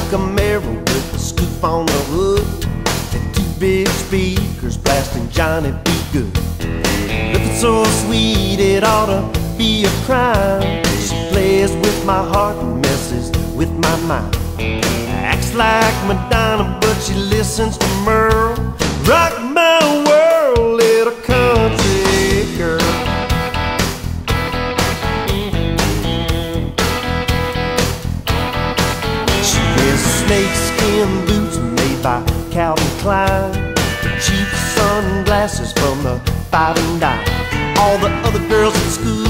Camaro with a scoop on the hood, and two big speakers blasting Johnny B. Good. Looking so sweet it ought to be a crime. She plays with my heart and messes with my mind. Acts like Madonna, but she listens to Merle. Rock my world, little country girl. She wears snakeskin boots made by Calvin Klein, cheap sunglasses from the 5 and dime. All the other girls at school